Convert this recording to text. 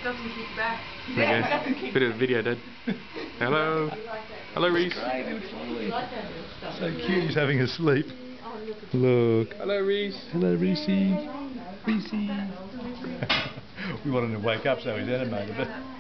doesn't kick back. Okay. Bit of video, Dad. Hello. Hello, Reese. So cute, he's having a sleep. Look. Hello, Reese. Hello, Reese. Reese. We want him to wake up so he's animated.